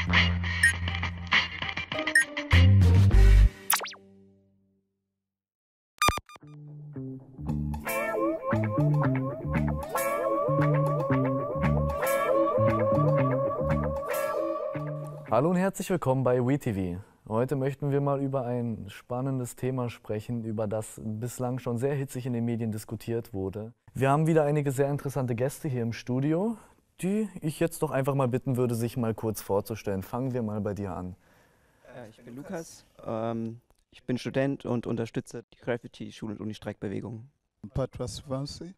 Hallo und herzlich willkommen bei WeTV. Heute möchten wir mal über ein spannendes Thema sprechen, über das bislang schon sehr hitzig in den Medien diskutiert wurde. Wir haben wieder einige sehr interessante Gäste hier im Studio, die ich jetzt doch einfach mal bitten würde, sich mal kurz vorzustellen. Fangen wir mal bei dir an. Ich bin Lukas, ich bin Student und unterstütze die Graffiti-, Schul- und Uni-Streikbewegung. Patras Vansi,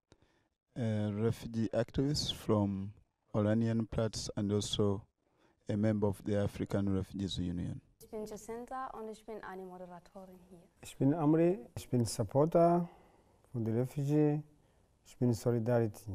refugee activist from Oranienplatz and also a member of the African Refugees Union. Ich bin Jacinta und ich bin eine Moderatorin hier. Ich bin Amri, ich bin Supporter von der Refugee, ich bin Solidarity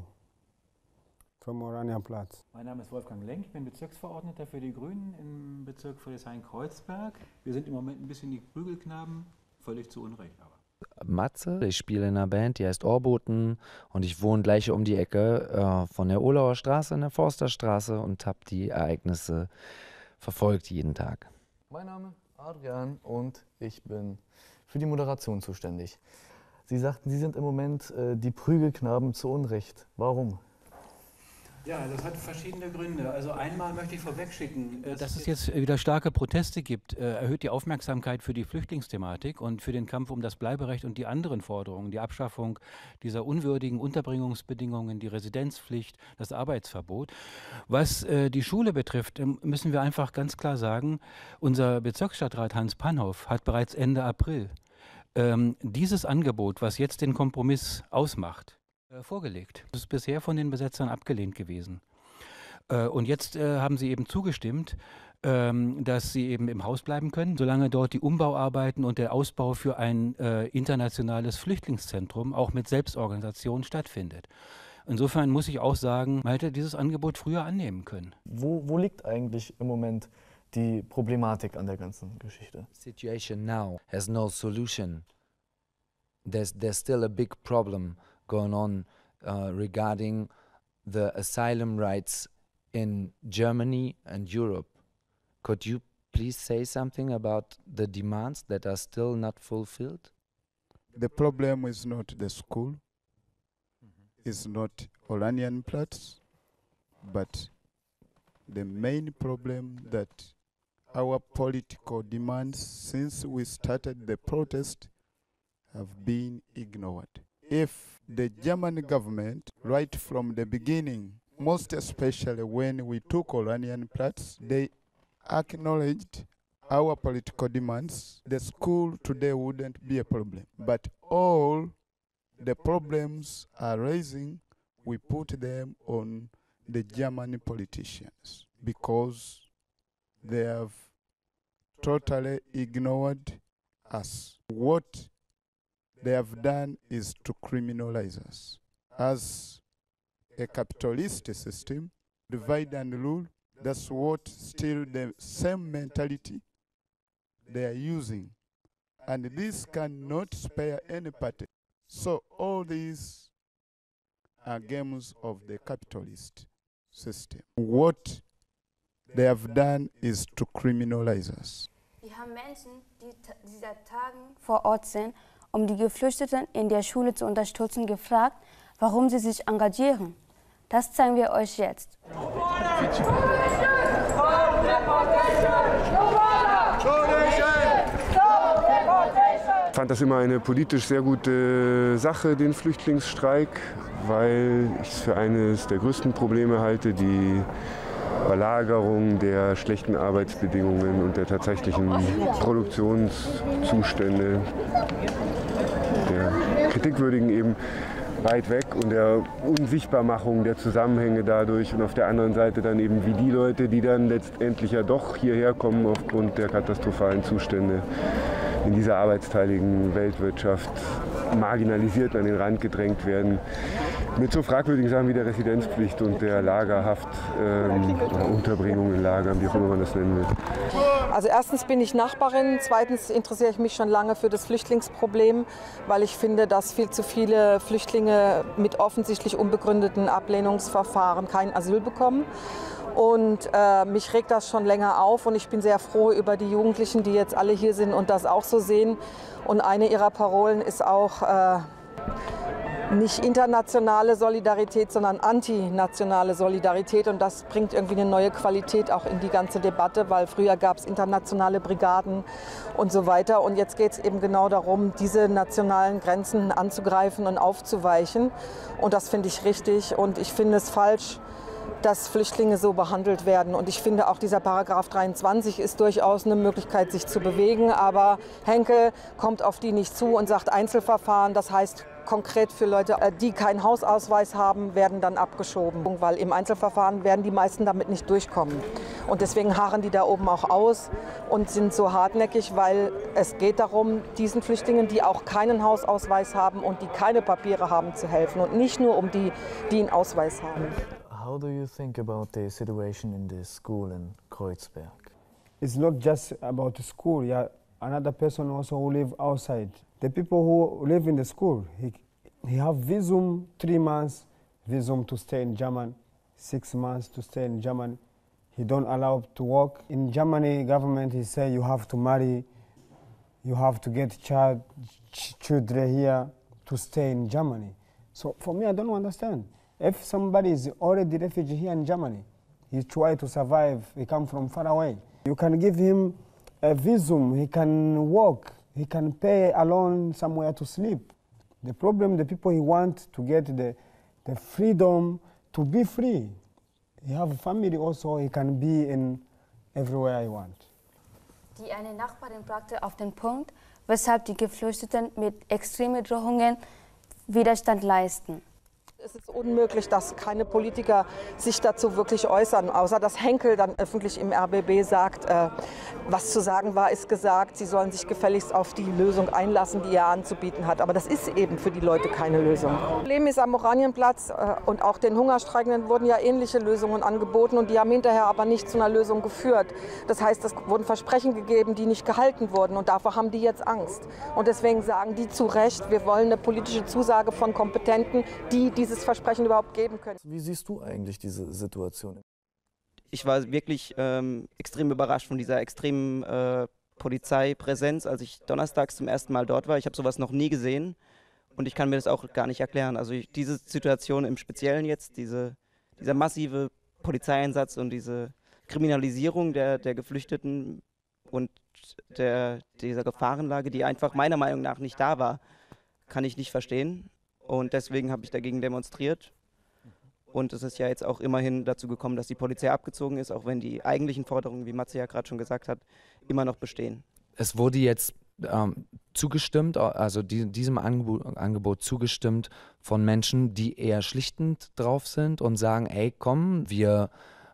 vom Oranienplatz. Mein Name ist Wolfgang Lenk, ich bin Bezirksverordneter für die Grünen im Bezirk Friedrichshain-Kreuzberg. Wir sind im Moment ein bisschen die Prügelknaben, völlig zu Unrecht aber. Matze, ich spiele in einer Band, die heißt Ohrboten und ich wohne gleich um die Ecke von der Ohlauer Straße in der Forsterstraße und habe die Ereignisse verfolgt jeden Tag. Mein Name ist Adrian und ich bin für die Moderation zuständig. Sie sagten, Sie sind im Moment die Prügelknaben zu Unrecht. Warum? Ja, das hat verschiedene Gründe. Also einmal möchte ich vorwegschicken, dass es jetzt wieder starke Proteste gibt, erhöht die Aufmerksamkeit für die Flüchtlingsthematik und für den Kampf um das Bleiberecht und die anderen Forderungen, die Abschaffung dieser unwürdigen Unterbringungsbedingungen, die Residenzpflicht, das Arbeitsverbot. Was die Schule betrifft, müssen wir einfach ganz klar sagen, unser Bezirksstadtrat Hans Panhoff hat bereits Ende April dieses Angebot, was jetzt den Kompromiss ausmacht, vorgelegt. Das ist bisher von den Besetzern abgelehnt gewesen. Und jetzt haben sie eben zugestimmt, dass sie eben im Haus bleiben können, solange dort die Umbauarbeiten und der Ausbau für ein internationales Flüchtlingszentrum auch mit Selbstorganisation stattfindet. Insofern muss ich auch sagen, man hätte dieses Angebot früher annehmen können. Wo liegt eigentlich im Moment die Problematik an der ganzen Geschichte? Situation now has no solution. There's still a big problem going on regarding the asylum rights in Germany and Europe. Could you please say something about the demands that are still not fulfilled? The problem is not the school, is not Oranienplatz, but the main problem that our political demands since we started the protest have been ignored. If the German government, right from the beginning, most especially when we took Oranienplatz, they acknowledged our political demands, the school today wouldn't be a problem. But all the problems are raising, we put them on the German politicians because they have totally ignored us. What they have done is to criminalize us. As a capitalist system, divide and rule, that's what still the same mentality they are using. And this cannot spare any party. So all these are games of the capitalist system. What they have done is to criminalize us. Wir haben Menschen, die seit Tagen vor Ort sind, um die Geflüchteten in der Schule zu unterstützen, gefragt, warum sie sich engagieren. Das zeigen wir euch jetzt. Ich fand das immer eine politisch sehr gute Sache, den Flüchtlingsstreik, weil ich es für eines der größten Probleme halte, die Überlagerung der schlechten Arbeitsbedingungen und der tatsächlichen Produktionszustände, der kritikwürdigen eben weit weg und der Unsichtbarmachung der Zusammenhänge dadurch und auf der anderen Seite dann eben wie die Leute, die dann letztendlich ja doch hierher kommen aufgrund der katastrophalen Zustände in dieser arbeitsteiligen Weltwirtschaft marginalisiert und an den Rand gedrängt werden. Mit so fragwürdigen Sachen wie der Residenzpflicht und der Lagerhaft, Unterbringung in Lagern, wie auch immer man das nennen will. Also erstens bin ich Nachbarin, zweitens interessiere ich mich schon lange für das Flüchtlingsproblem, weil ich finde, dass viel zu viele Flüchtlinge mit offensichtlich unbegründeten Ablehnungsverfahren kein Asyl bekommen. Und mich regt das schon länger auf und ich bin sehr froh über die Jugendlichen, die jetzt alle hier sind und das auch so sehen. Und eine ihrer Parolen ist auch nicht internationale Solidarität, sondern antinationale Solidarität. Und das bringt irgendwie eine neue Qualität auch in die ganze Debatte, weil früher gab es internationale Brigaden und so weiter. Und jetzt geht es eben genau darum, diese nationalen Grenzen anzugreifen und aufzuweichen. Und das finde ich richtig und ich finde es falsch, dass Flüchtlinge so behandelt werden. Und ich finde auch dieser Paragraph 23 ist durchaus eine Möglichkeit, sich zu bewegen. Aber Henkel kommt auf die nicht zu und sagt Einzelverfahren. Das heißt konkret für Leute, die keinen Hausausweis haben, werden dann abgeschoben. Weil im Einzelverfahren werden die meisten damit nicht durchkommen. Und deswegen harren die da oben auch aus und sind so hartnäckig, weil es geht darum, diesen Flüchtlingen, die auch keinen Hausausweis haben und die keine Papiere haben, zu helfen. Und nicht nur um die, die einen Ausweis haben. How do you think about the situation in the school in Kreuzberg? It's not just about the school. Yeah, another person also who live outside. The people who live in the school, he have visum 3 months, visum to stay in Germany, 6 months to stay in Germany. He don't allow to work. In Germany, government he say you have to marry, you have to get children here to stay in Germany. So for me, I don't understand. If somebody is already refugee here in Germany, he try to survive, he come from far away. You can give him a visum, he can work, he can pay alone somewhere to sleep. The problem, the people he want to get the freedom to be free. He have a family also, he can be in everywhere he want. Die eine Nachbarin brachte auf den Punkt, weshalb die Geflüchteten mit extremen Drohungen Widerstand leisten. Es ist unmöglich, dass keine Politiker sich dazu wirklich äußern, außer dass Henkel dann öffentlich im RBB sagt, was zu sagen war, ist gesagt, sie sollen sich gefälligst auf die Lösung einlassen, die er anzubieten hat. Aber das ist eben für die Leute keine Lösung. Das Problem ist, am Oranienplatz und auch den Hungerstreikenden wurden ja ähnliche Lösungen angeboten und die haben hinterher aber nicht zu einer Lösung geführt. Das heißt, es wurden Versprechen gegeben, die nicht gehalten wurden und davor haben die jetzt Angst. Und deswegen sagen die zu Recht, wir wollen eine politische Zusage von Kompetenten, die dieses Versprechen überhaupt geben können. Wie siehst du eigentlich diese Situation? Ich war wirklich extrem überrascht von dieser extremen Polizeipräsenz, als ich donnerstags zum ersten Mal dort war. Ich habe sowas noch nie gesehen und ich kann mir das auch gar nicht erklären. Also diese Situation im Speziellen jetzt, dieser massive Polizeieinsatz und diese Kriminalisierung der Geflüchteten und dieser Gefahrenlage, die einfach meiner Meinung nach nicht da war, kann ich nicht verstehen. Und deswegen habe ich dagegen demonstriert. Und es ist ja jetzt auch immerhin dazu gekommen, dass die Polizei abgezogen ist, auch wenn die eigentlichen Forderungen, wie Matze ja gerade schon gesagt hat, immer noch bestehen. Es wurde jetzt zugestimmt, also diesem Angebot zugestimmt von Menschen, die eher schlichtend drauf sind und sagen, ey komm, wir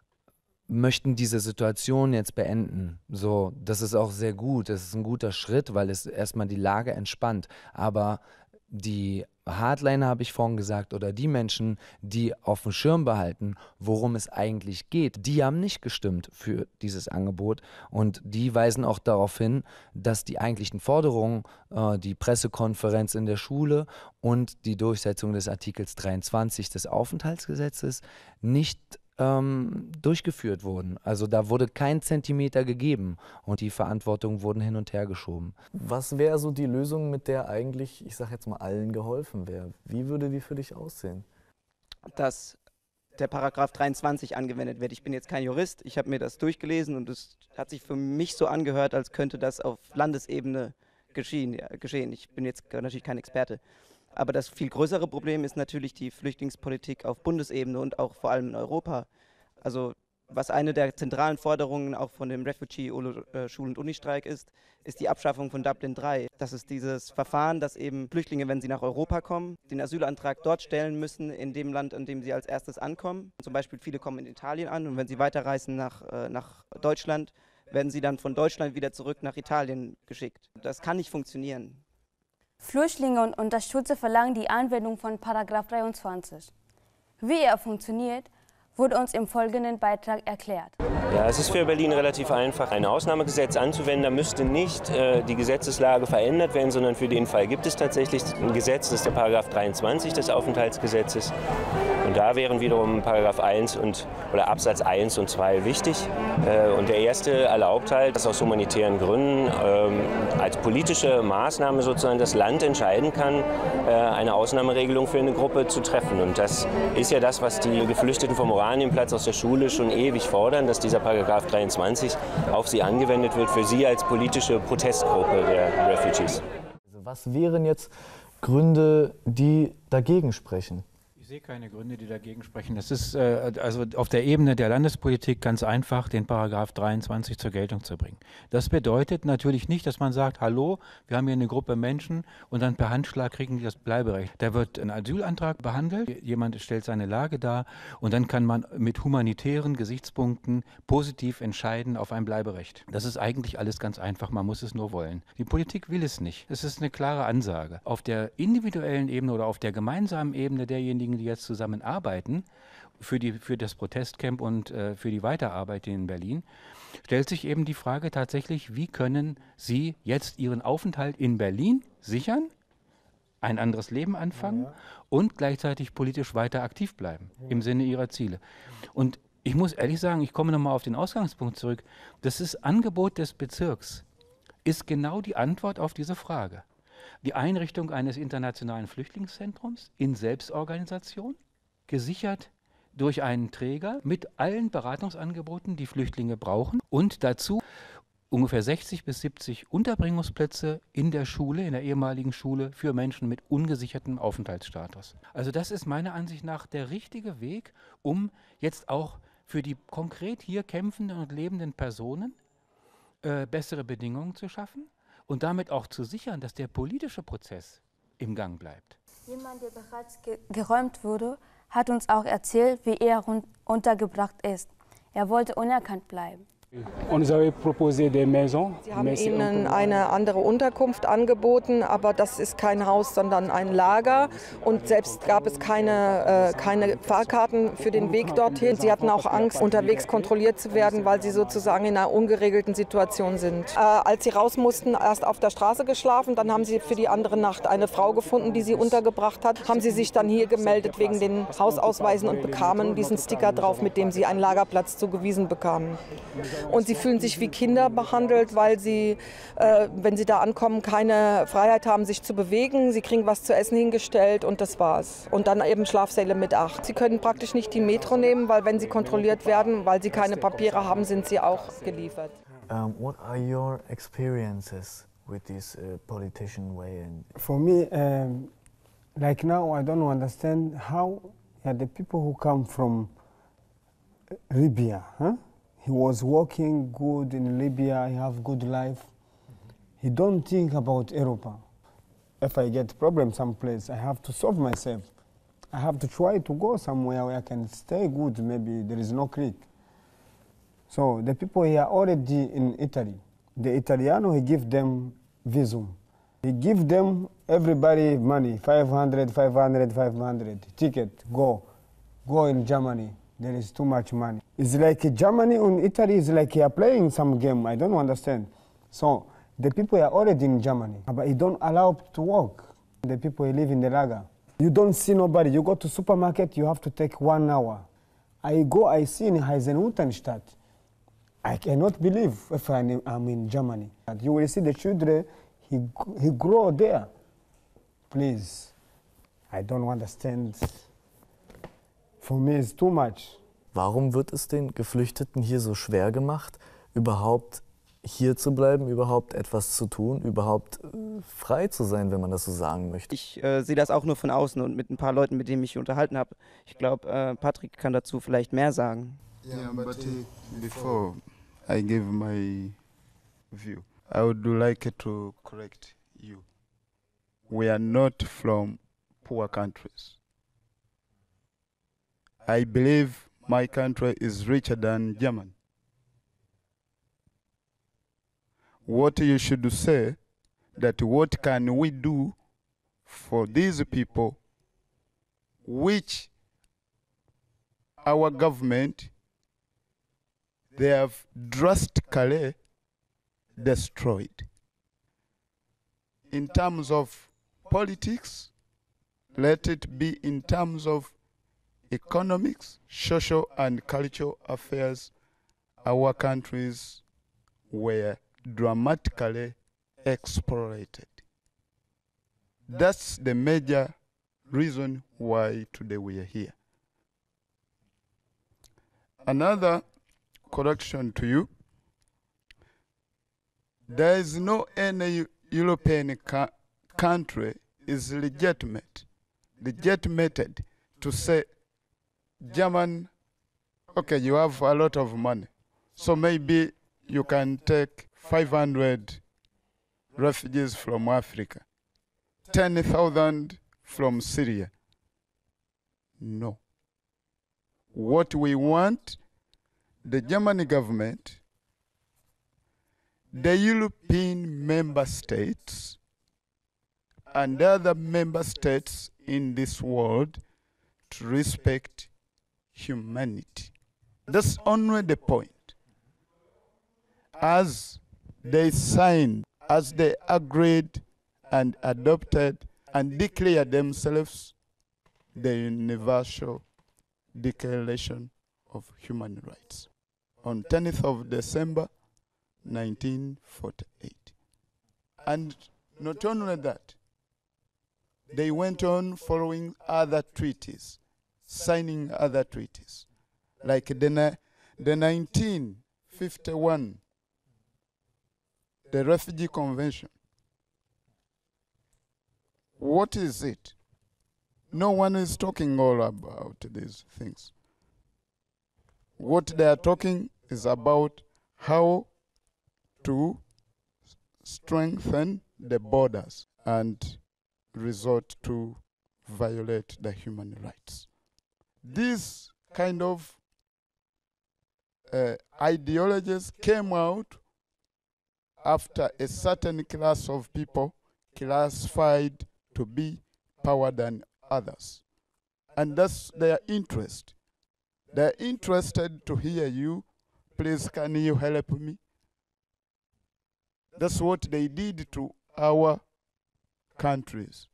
möchten diese Situation jetzt beenden. So, das ist auch sehr gut, das ist ein guter Schritt, weil es erstmal die Lage entspannt. Aber die Hardliner, habe ich vorhin gesagt, oder die Menschen, die auf dem Schirm behalten, worum es eigentlich geht, die haben nicht gestimmt für dieses Angebot und die weisen auch darauf hin, dass die eigentlichen Forderungen, die Pressekonferenz in der Schule und die Durchsetzung des Artikels 23 des Aufenthaltsgesetzes nicht durchgeführt wurden. Also da wurde kein Zentimeter gegeben und die Verantwortung wurden hin und her geschoben. Was wäre so die Lösung, mit der eigentlich, ich sage jetzt mal, allen geholfen wäre? Wie würde die für dich aussehen? Dass der Paragraph 23 angewendet wird. Ich bin jetzt kein Jurist, ich habe mir das durchgelesen und es hat sich für mich so angehört, als könnte das auf Landesebene geschehen. Ich bin jetzt natürlich kein Experte. Aber das viel größere Problem ist natürlich die Flüchtlingspolitik auf Bundesebene und auch vor allem in Europa. Also was eine der zentralen Forderungen auch von dem Refugee-Schul- und Unistreik ist die Abschaffung von Dublin III. Das ist dieses Verfahren, dass eben Flüchtlinge, wenn sie nach Europa kommen, den Asylantrag dort stellen müssen, in dem Land, in dem sie als erstes ankommen. Zum Beispiel viele kommen in Italien an und wenn sie weiterreisen nach Deutschland, werden sie dann von Deutschland wieder zurück nach Italien geschickt. Das kann nicht funktionieren. Flüchtlinge und Unterstützer verlangen die Anwendung von § 23. Wie er funktioniert, wurde uns im folgenden Beitrag erklärt. Ja, es ist für Berlin relativ einfach, ein Ausnahmegesetz anzuwenden. Da müsste nicht die Gesetzeslage verändert werden, sondern für den Fall gibt es tatsächlich ein Gesetz, das ist der § 23 des Aufenthaltsgesetzes. Und Und da wären wiederum Paragraph 1 oder Absatz 1 und 2 wichtig. Und der erste erlaubt halt, dass aus humanitären Gründen als politische Maßnahme sozusagen das Land entscheiden kann, eine Ausnahmeregelung für eine Gruppe zu treffen. Und das ist ja das, was die Geflüchteten vom Oranienplatz aus der Schule schon ewig fordern, dass dieser Paragraph 23 auf sie angewendet wird, für sie als politische Protestgruppe der Refugees. Also was wären jetzt Gründe, die dagegen sprechen? Ich sehe keine Gründe, die dagegen sprechen. Das ist also auf der Ebene der Landespolitik ganz einfach, den Paragraph 23 zur Geltung zu bringen. Das bedeutet natürlich nicht, dass man sagt, hallo, wir haben hier eine Gruppe Menschen und dann per Handschlag kriegen die das Bleiberecht. Da wird ein Asylantrag behandelt, jemand stellt seine Lage dar und dann kann man mit humanitären Gesichtspunkten positiv entscheiden auf ein Bleiberecht. Das ist eigentlich alles ganz einfach, man muss es nur wollen. Die Politik will es nicht. Es ist eine klare Ansage. Auf der individuellen Ebene oder auf der gemeinsamen Ebene derjenigen, die jetzt zusammenarbeiten für das Protestcamp und für die Weiterarbeit in Berlin, stellt sich eben die Frage tatsächlich, wie können Sie jetzt Ihren Aufenthalt in Berlin sichern, ein anderes Leben anfangen und gleichzeitig politisch weiter aktiv bleiben im Sinne Ihrer Ziele. Und ich muss ehrlich sagen, ich komme nochmal auf den Ausgangspunkt zurück, das Angebot des Bezirks ist genau die Antwort auf diese Frage. Die Einrichtung eines internationalen Flüchtlingszentrums in Selbstorganisation, gesichert durch einen Träger mit allen Beratungsangeboten, die Flüchtlinge brauchen und dazu ungefähr 60 bis 70 Unterbringungsplätze in der Schule, in der ehemaligen Schule für Menschen mit ungesichertem Aufenthaltsstatus. Also das ist meiner Ansicht nach der richtige Weg, um jetzt auch für die konkret hier kämpfenden und lebenden Personen bessere Bedingungen zu schaffen. Und damit auch zu sichern, dass der politische Prozess im Gang bleibt. Jemand, der bereits geräumt wurde, hat uns auch erzählt, wie er untergebracht ist. Er wollte unerkannt bleiben. Sie haben ihnen eine andere Unterkunft angeboten, aber das ist kein Haus, sondern ein Lager. Und selbst gab es keine Fahrkarten für den Weg dorthin. Sie hatten auch Angst, unterwegs kontrolliert zu werden, weil sie sozusagen in einer ungeregelten Situation sind. Als sie raus mussten, erst auf der Straße geschlafen, dann haben sie für die andere Nacht eine Frau gefunden, die sie untergebracht hat. Haben sie sich dann hier gemeldet wegen den Hausausweisen und bekamen diesen Sticker drauf, mit dem sie einen Lagerplatz zugewiesen bekamen. Und sie fühlen sich wie Kinder behandelt, weil sie, wenn sie da ankommen, keine Freiheit haben, sich zu bewegen. Sie kriegen was zu essen hingestellt und das war's. Und dann eben Schlafsäle mit 8. Sie können praktisch nicht die Metro nehmen, weil wenn sie kontrolliert werden, weil sie keine Papiere haben, sind sie auch geliefert. What are your experiences with this politician way? For me, like now, I don't understand how the people who come from Libya, he was working good in Libya, he have good life. He don't think about Europa. If I get problem someplace, I have to solve myself. I have to try to go somewhere where I can stay good, maybe there is no creek. So the people here already in Italy, the Italiano, he give them visum. He give them everybody money, 500, 500, 500, ticket, go in Germany. There is too much money. It's like Germany and Italy is like you are playing some game. I don't understand. So the people are already in Germany, but you don't allow to work. The people who live in the lager. You don't see nobody. You go to supermarket, you have to take 1 hour. I see in Eisenhüttenstadt. I cannot believe if I'm in Germany. You will see the children, he grow there. Please, I don't understand. For me it's too much. Warum wird es den Geflüchteten hier so schwer gemacht, überhaupt hier zu bleiben, überhaupt etwas zu tun, überhaupt frei zu sein, wenn man das so sagen möchte? Ich sehe das auch nur von außen und mit ein paar Leuten, mit denen ich mich unterhalten habe. Ich glaube, Patrick kann dazu vielleicht mehr sagen. Yeah, but before I give my view, I would like to correct you. We are not from poor countries. I believe my country is richer than Germany. What you should say, that what can we do for these people which our government, they have drastically destroyed. In terms of politics, let it be in terms of economics, social and cultural affairs, our countries were dramatically exploited. That's the major reason why today we are here. Another correction to you, there is no any European country is legitimated to say, German, okay, you have a lot of money, so maybe you can take 500 refugees from Africa, 10,000 from Syria. No. What we want, the German government, the European member states, and other member states in this world to respect humanity. That's only the point. As they signed, as they agreed and adopted and declared themselves the Universal Declaration of Human Rights on 10th of December 1948. And not only that, they went on following other treaties, signing other treaties, like the 1951, the Refugee Convention. What is it? No one is talking all about these things. What they are talking is about how to strengthen the borders and resort to violate the human rights. These kind of ideologies came out after a certain class of people classified to be power than others. And that's their interest. They're interested to hear you. Please, can you help me? That's what they did to our countries.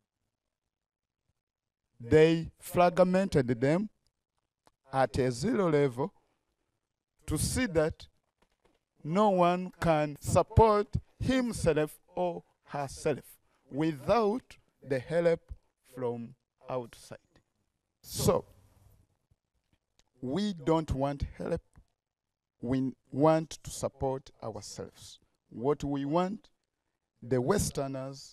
They fragmented them at a zero level to see that no one can support himself or herself without the help from outside. So, we don't want help. We want to support ourselves. What we want, the Westerners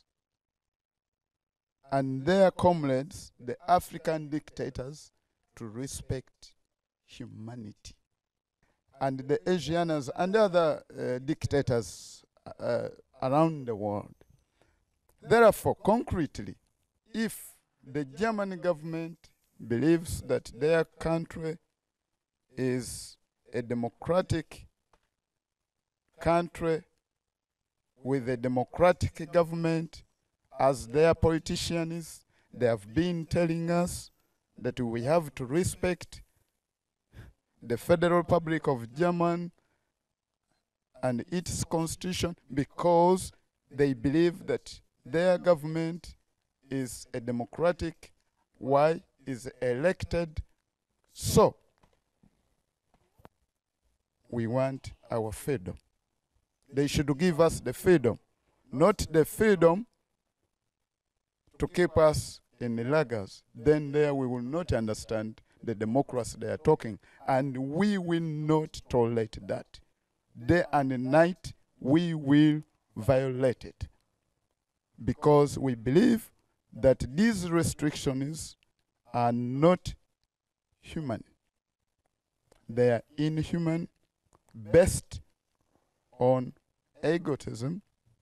and their comrades, the African dictators, to respect humanity. And the Asians and other dictators around the world. Therefore, concretely, if the German government believes that their country is a democratic country with a democratic government, as their politicians, they have been telling us that we have to respect the Federal Republic of Germany and its constitution because they believe that their government is a democratic, why is elected. So, we want our freedom. They should give us the freedom, not the freedom to keep us in the lagers. Then there we will not understand the democracy they are talking, and we will not tolerate that. Day and night we will violate it because we believe that these restrictions are not human. They are inhuman, based on egotism,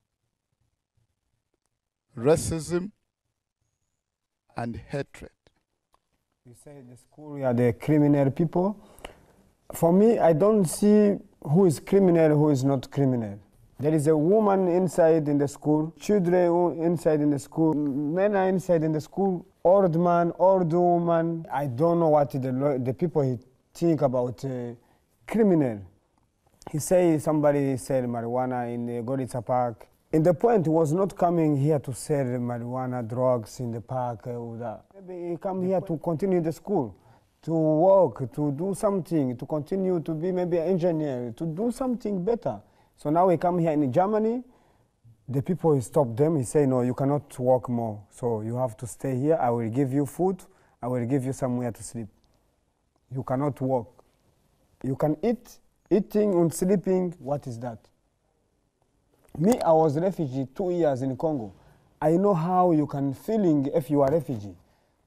racism, and hatred. You say the school are the criminal people. For me, I don't see who is criminal, who is not criminal. There is a woman inside in the school, children inside in the school, men are inside in the school, old man, old woman. I don't know what the people think about criminal. He say somebody sell marijuana in the Gorica Park. And the point was not coming here to sell marijuana, drugs in the park or that. Maybe he come here to continue the school. to work, to do something, to continue to be maybe an engineer, to do something better. So now we come here in Germany, the people stop them, he say, no, you cannot work more, so you have to stay here, I will give you food, I will give you somewhere to sleep. You cannot work. You can eat, eating and sleeping, what is that? Me, I was a refugee 2 years in Congo. I know how you can feeling if you are a refugee.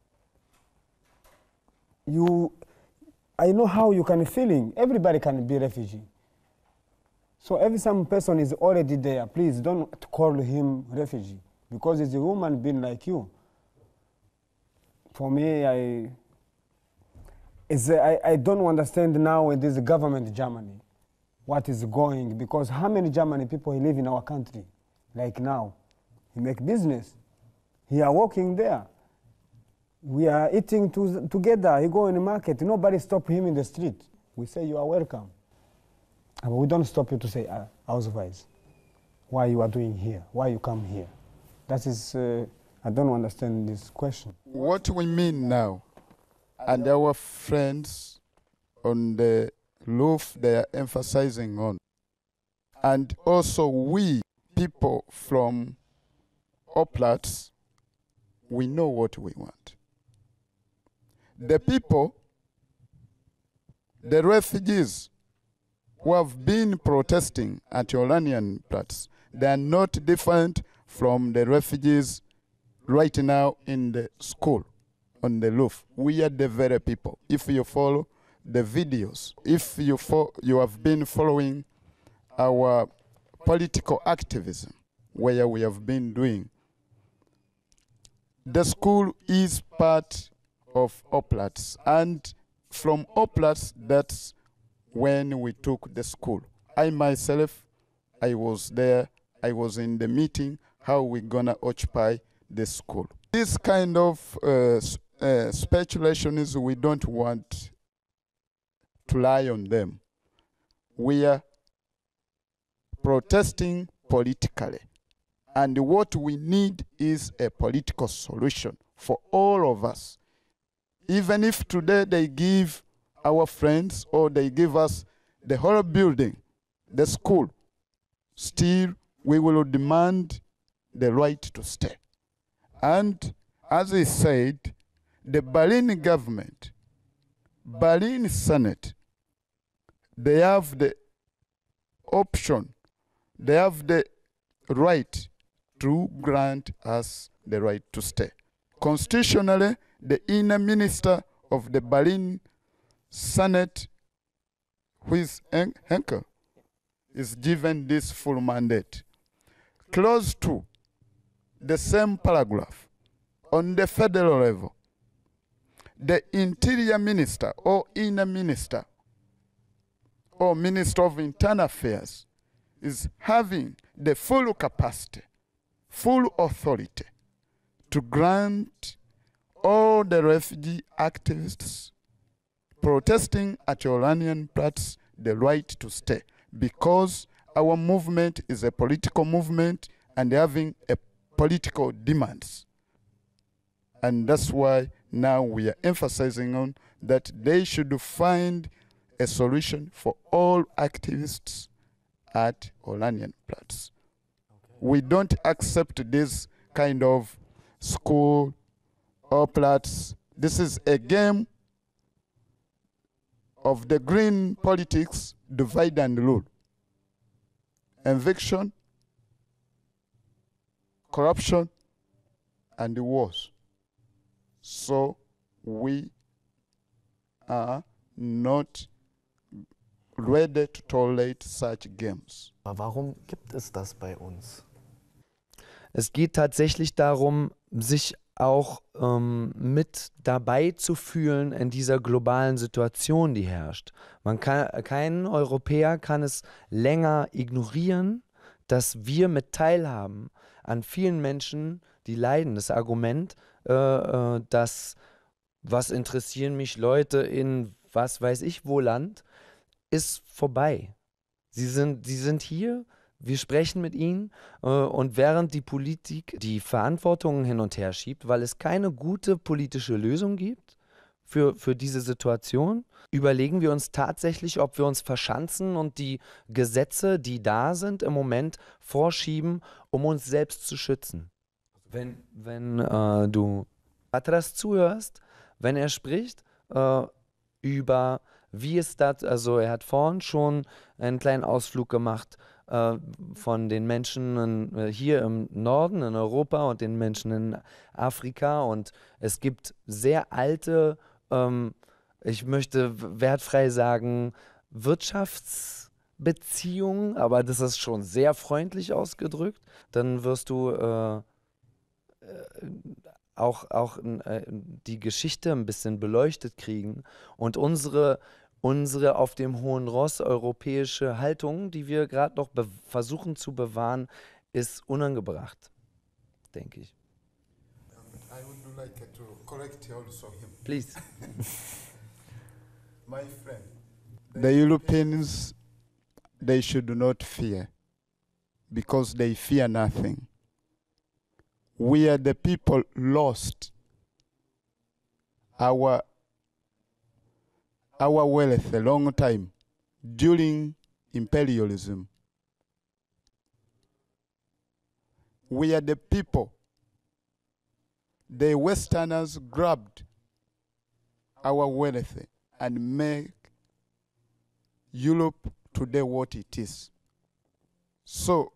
I know how you can feeling. Everybody can be refugee. So if some person is already there, please don't call him refugee because it's a human being like you. For me, I don't understand now in this government Germany what is going, because how many German people live in our country like now? He make business. He are working there. We are eating together. He go in the market. Nobody stop him in the street. We say you are welcome. But we don't stop you to say, Ausweis, why you are doing here? Why you come here? That is, I don't understand this question. What we mean now, and our friends on the roof they are emphasizing on, and also we, people from Oplats, we know what we want. The people, the refugees who have been protesting at Oranienplatz, they are not different from the refugees right now in the school, on the roof. We are the very people. If you follow the videos, if you have been following our political activism, where we have been doing, the school is part of Oplats, and from Oplats, that's when we took the school. I myself, I was there, I was in the meeting, how we gonna occupy the school. This kind of speculation is we don't want to lie on them. We are protesting politically. And what we need is a political solution for all of us. Even if today they give our friends or they give us the whole building, the school, still we will demand the right to stay. And as I said, the Berlin government, Berlin Senate, they have the option, they have the right to grant us the right to stay. Constitutionally, the inner minister of the Berlin Senate, who is Henkel, is given this full mandate. Clause 2, the same paragraph, on the federal level, the interior minister or inner minister or minister of internal affairs is having the full capacity, full authority to grant all the refugee activists protesting at Oranienplatz the right to stay, because our movement is a political movement and having a political demands. And that's why now we are emphasizing on that they should find a solution for all activists at Oranienplatz. We don't accept this kind of school or Platz. This is a game of the green politics, divide and rule. Eviction, corruption, and the wars. So we are not ready to tolerate such games. Aber warum gibt es das bei uns? Es geht tatsächlich darum, sich auch mit dabei zu fühlen in dieser globalen Situation, die herrscht. Kein Europäer kann es länger ignorieren, dass wir mit teilhaben an vielen Menschen, die leiden. Das Argument, dass was interessieren mich Leute in was weiß ich wo Land, ist vorbei. Sie sind hier, wir sprechen mit ihnen und während die Politik die Verantwortung hin und her schiebt, weil es keine gute politische Lösung gibt für diese Situation? Überlegen wir uns tatsächlich, ob wir uns verschanzen und die Gesetze, die da sind, im Moment vorschieben, um uns selbst zu schützen? Wenn du Patras zuhörst, wenn er spricht über wie es das, also er hat vorhin schon einen kleinen Ausflug gemacht von den Menschen hier im Norden, in Europa und den Menschen in Afrika, und es gibt sehr alte, ich möchte wertfrei sagen, Wirtschaftsbeziehungen, aber das ist schon sehr freundlich ausgedrückt. Dann wirst du auch die Geschichte ein bisschen beleuchtet kriegen und unsere auf dem hohen Ross europäische Haltung, die wir gerade noch versuchen zu bewahren, ist unangebracht, denke ich. I would like to correct also him. Please. My friend, the Europeans, they should not fear, because they fear nothing. We are the people lost our wealth a long time during imperialism. We are the people. The Westerners grabbed our wealth and make Europe today what it is. So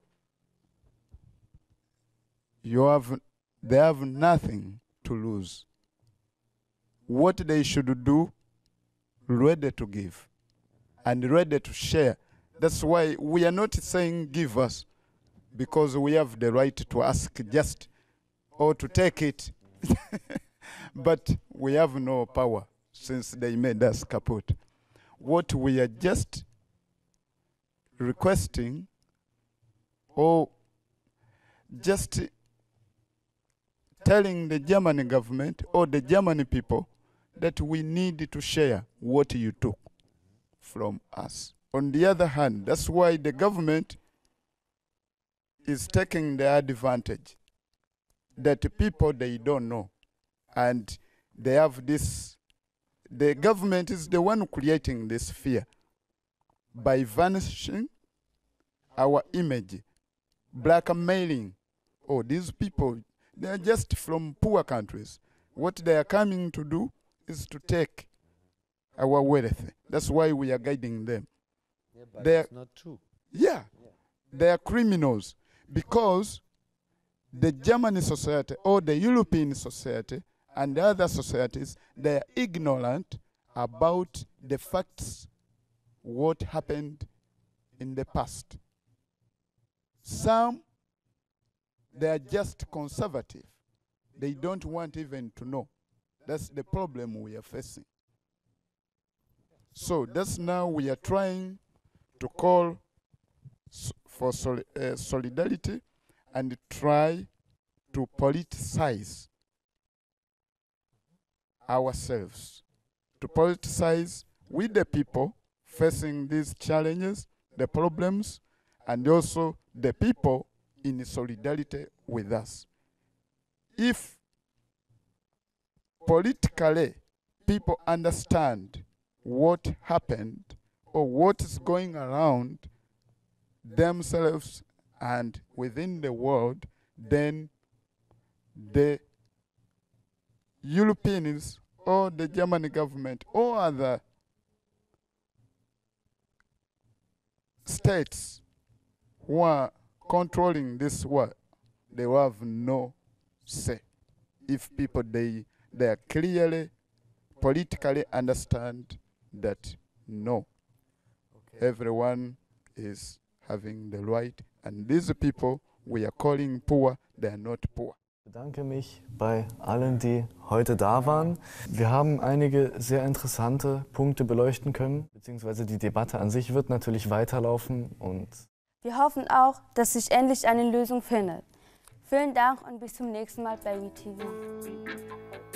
they have nothing to lose. What they should do, ready to give and ready to share. That's why we are not saying give us, because we have the right to ask just or to take it. But we have no power since they made us kaput. What we are just requesting or just telling the German government or the German people that we need to share what you took from us. On the other hand, that's why the government is taking the advantage that people they don't know, and they have this. The government is the one creating this fear by vanishing our image, blackmailing. Oh, these people, they are just from poor countries. What they are coming to do is to take our wealth. That's why we are guiding them. Yeah, but it's not true. Yeah, they are criminals, because the German society or the European society and the other societies, they are ignorant about the facts, what happened in the past. Some, they are just conservative. They don't want even to know. That's the problem we are facing. So that's now we are trying to call for solidarity and try to politicize ourselves, to politicize with the people facing these challenges, the problems, and also the people in solidarity with us. If politically people understand what happened or what is going around themselves and within the world, then the Europeans or the German government or other states who are controlling this world, they will have no say. If people, they are clearly, politically understand that no, everyone is having the right, and these people we are calling poor, they are not poor. Ich bedanke mich bei allen, die heute da waren. Wir haben einige sehr interessante Punkte beleuchten können, beziehungsweise die Debatte an sich wird natürlich weiterlaufen. Und wir hoffen auch, dass sich endlich eine Lösung findet. Vielen Dank und bis zum nächsten Mal bei WeTV.